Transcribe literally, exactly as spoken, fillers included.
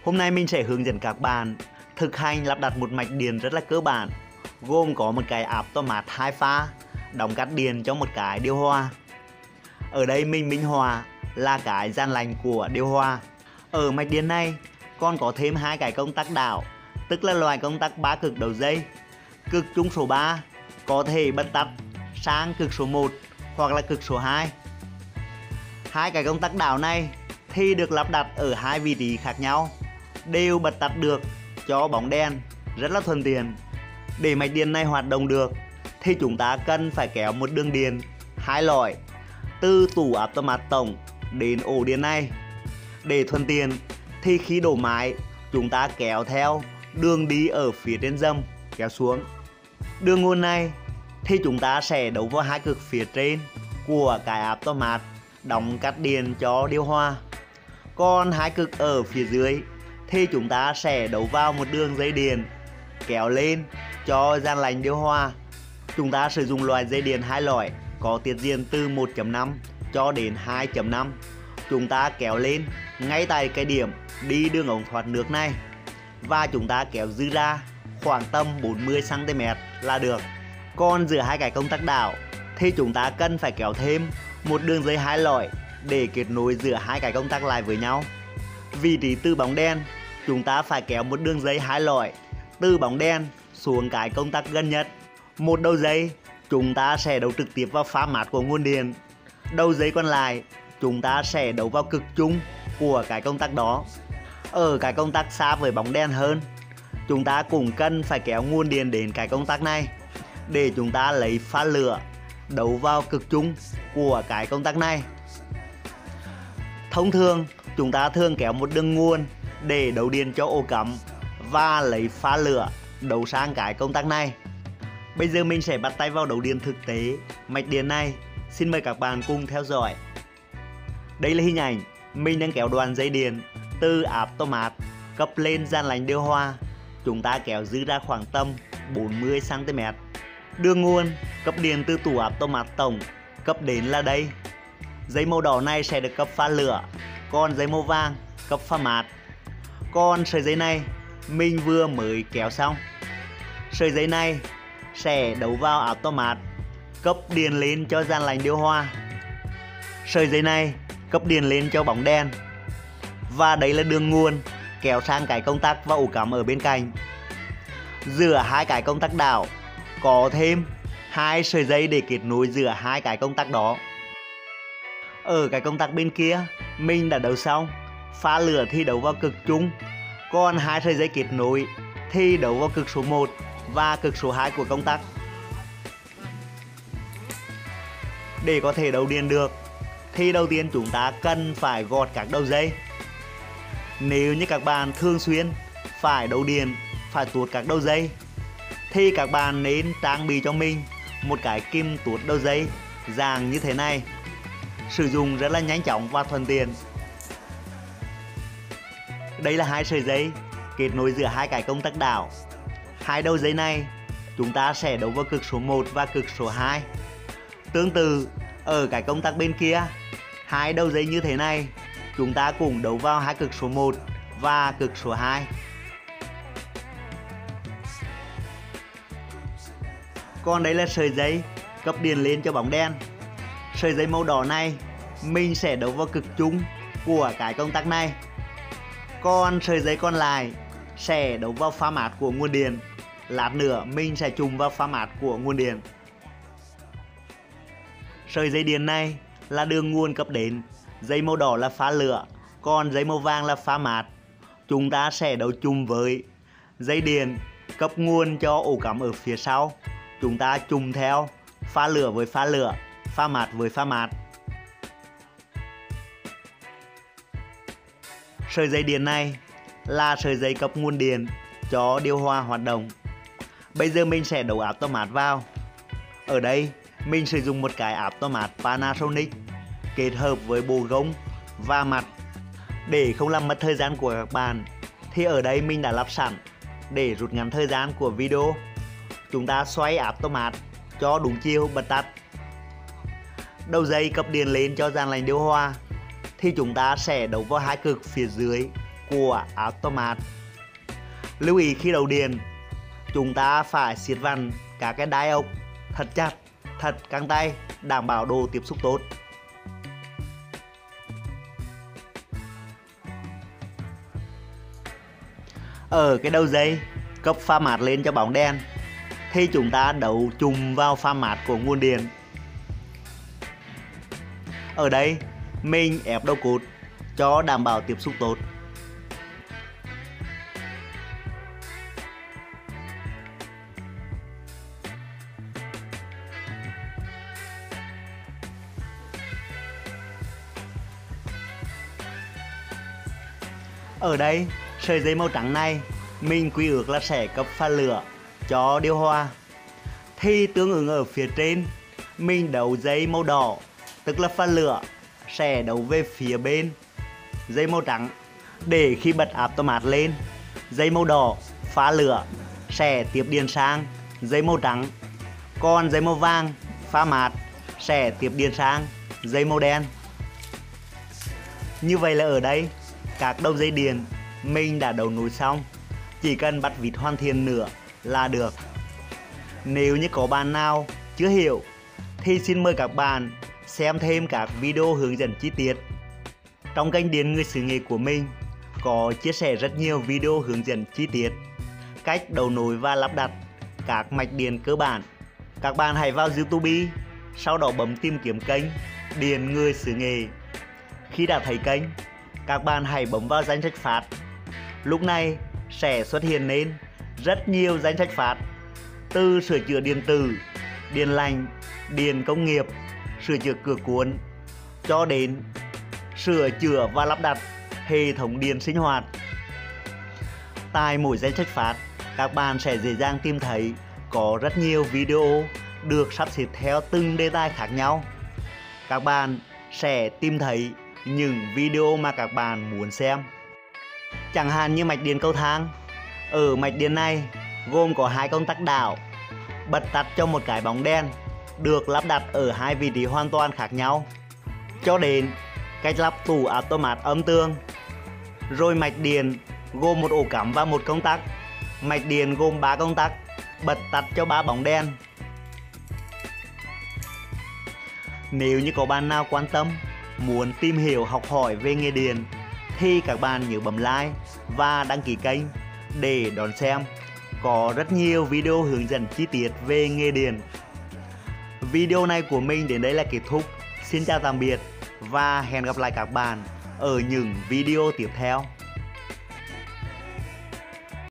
Hôm nay mình sẽ hướng dẫn các bạn thực hành lắp đặt một mạch điện rất là cơ bản, gồm có một cái automat hai pha đóng cắt điện cho một cái điều hòa. Ở đây mình minh họa là cái gian lạnh của điều hòa. Ở mạch điện này còn có thêm hai cái công tắc đảo, tức là loại công tắc ba cực đầu dây. Cực trung số ba có thể bật tắt sang cực số một hoặc là cực số hai. Hai cái công tắc đảo này thì được lắp đặt ở hai vị trí khác nhau, đều bật tắt được cho bóng đèn, rất là thuận tiện. Để mạch điện này hoạt động được thì chúng ta cần phải kéo một đường điện hai lõi từ tủ automat tổng đến ổ điện này. Để thuận tiện thì khi đổ máy chúng ta kéo theo đường đi ở phía trên dầm kéo xuống. Đường nguồn này thì chúng ta sẽ đấu vào hai cực phía trên của cái automat đóng cắt điện cho điều hòa. Còn hai cực ở phía dưới thì chúng ta sẽ đấu vào một đường dây điện kéo lên cho gian lạnh điều hòa. Chúng ta sử dụng loại dây điện hai lõi có tiết diện từ một chấm năm cho đến hai chấm năm. Chúng ta kéo lên ngay tại cái điểm đi đường ống thoát nước này và chúng ta kéo dư ra khoảng tầm bốn mươi xăng ti mét là được. Còn giữa hai cái công tắc đảo thì chúng ta cần phải kéo thêm một đường dây hai lõi để kết nối giữa hai cái công tắc lại với nhau. Vị trí từ bóng đèn chúng ta phải kéo một đường dây hai lõi từ bóng đèn xuống cái công tắc gần nhất. Một đầu dây chúng ta sẽ đấu trực tiếp vào pha mát của nguồn điện. Đầu dây còn lại chúng ta sẽ đấu vào cực trung của cái công tắc đó. Ở cái công tắc xa với bóng đèn hơn, chúng ta cũng cần phải kéo nguồn điện đến cái công tắc này để chúng ta lấy pha lửa đấu vào cực trung của cái công tắc này. Thông thường chúng ta thường kéo một đường nguồn để đấu điện cho ổ cắm và lấy pha lửa đấu sang cái công tắc này. Bây giờ mình sẽ bắt tay vào đấu điện thực tế mạch điện này. Xin mời các bạn cùng theo dõi. Đây là hình ảnh mình đang kéo đoạn dây điện từ automat cấp lên gian lạnh điều hòa. Chúng ta kéo dư ra khoảng tầm bốn mươi xăng ti mét. Đường nguồn cấp điện từ tủ automat tổng cấp đến là đây. Dây màu đỏ này sẽ được cấp pha lửa, còn dây màu vàng cấp pha mát. Còn sợi dây này mình vừa mới kéo xong. Sợi dây này sẽ đấu vào automat cấp điện lên cho gian lạnh điều hòa. Sợi dây này cấp điện lên cho bóng đèn. Và đây là đường nguồn kéo sang cái công tắc và ổ cắm ở bên cạnh. Giữa hai cái công tắc đảo có thêm hai sợi dây để kết nối giữa hai cái công tắc đó. Ở cái công tắc bên kia mình đã đấu xong, pha lửa thì đấu vào cực trung, còn hai sợi dây kết nối thì đấu vào cực số một và cực số hai của công tắc. Để có thể đấu điện được thì đầu tiên chúng ta cần phải gọt các đầu dây. Nếu như các bạn thường xuyên phải đấu điện, phải tuốt các đầu dây thì các bạn nên trang bị cho mình một cái kim tuốt đầu dây dạng như thế này. Sử dụng rất là nhanh chóng và thuận tiện. Đây là hai sợi dây kết nối giữa hai cái công tắc đảo. Hai đầu dây này chúng ta sẽ đấu vào cực số một và cực số hai. Tương tự ở cái công tắc bên kia, hai đầu dây như thế này chúng ta cũng đấu vào hai cực số một và cực số hai. Còn đây là sợi dây cấp điện lên cho bóng đèn. Sợi dây màu đỏ này mình sẽ đấu vào cực trung của cái công tắc này. Còn sợi dây còn lại sẽ đấu vào pha mát của nguồn điện. Lát nữa mình sẽ trùng vào pha mát của nguồn điện. Sợi dây điện này là đường nguồn cấp đến. Dây màu đỏ là pha lửa, còn dây màu vàng là pha mát. Chúng ta sẽ đấu chung với dây điện cấp nguồn cho ổ cắm ở phía sau. Chúng ta trùng theo pha lửa với pha lửa, pha mát với pha mát. Sợi dây điện này là sợi dây cấp nguồn điện cho điều hòa hoạt động. Bây giờ mình sẽ đấu automat vào. Ở đây mình sử dụng một cái automat Panasonic kết hợp với bộ gông và mặt. Để không làm mất thời gian của các bạn thì ở đây mình đã lắp sẵn để rút ngắn thời gian của video. Chúng ta xoay automat cho đúng chiều bật tắt. Đầu dây cấp điện lên cho gian lạnh điều hòa thì chúng ta sẽ đấu vào hai cực phía dưới của Automat. Lưu ý khi đầu điện, chúng ta phải siết vặn các cái đai ốc thật chặt, thật căng tay, đảm bảo độ tiếp xúc tốt. Ở cái đầu dây cấp pha mát lên cho bóng đèn thì chúng ta đấu chùm vào pha mát của nguồn điện. Ở đây mình ép đầu cột cho đảm bảo tiếp xúc tốt. Ở đây sợi dây màu trắng này mình quy ước là sẽ cấp pha lửa cho điều hòa. Thì tương ứng ở phía trên mình đấu dây màu đỏ, tức là pha lửa sẽ đấu về phía bên dây màu trắng, để khi bật Automat lên, dây màu đỏ pha lửa sẽ tiếp điện sang dây màu trắng, còn dây màu vàng pha mát sẽ tiếp điện sang dây màu đen. Như vậy là ở đây các đầu dây điện mình đã đấu nối xong, chỉ cần bắt vít hoàn thiện nữa là được. Nếu như có bạn nào chưa hiểu thì xin mời các bạn xem thêm các video hướng dẫn chi tiết. Trong kênh Điện Người Xứ Nghệ của mình có chia sẻ rất nhiều video hướng dẫn chi tiết cách đấu nối và lắp đặt các mạch điện cơ bản. Các bạn hãy vào YouTube, sau đó bấm tìm kiếm kênh Điện Người Xứ Nghệ. Khi đã thấy kênh, các bạn hãy bấm vào danh sách phát. Lúc này sẽ xuất hiện lên rất nhiều danh sách phát, từ sửa chữa điện tử, điện lạnh, điện công nghiệp, sửa chữa cửa cuốn, cho đến sửa chữa và lắp đặt hệ thống điện sinh hoạt. Tại mỗi danh sách phát, các bạn sẽ dễ dàng tìm thấy có rất nhiều video được sắp xếp theo từng đề tài khác nhau. Các bạn sẽ tìm thấy những video mà các bạn muốn xem. Chẳng hạn như mạch điện cầu thang. Ở mạch điện này gồm có hai công tắc đảo, bật tắt cho một cái bóng đèn được lắp đặt ở hai vị trí hoàn toàn khác nhau, cho đến cách lắp tủ Automat âm tường. Rồi mạch điện gồm một ổ cắm và một công tắc. Mạch điện gồm ba công tắc, bật tắt cho ba bóng đèn. Nếu như có bạn nào quan tâm, muốn tìm hiểu học hỏi về nghề điện thì các bạn nhớ bấm like và đăng ký kênh để đón xem. Có rất nhiều video hướng dẫn chi tiết về nghề điện. Video này của mình đến đây là kết thúc. Xin chào tạm biệt và hẹn gặp lại các bạn ở những video tiếp theo.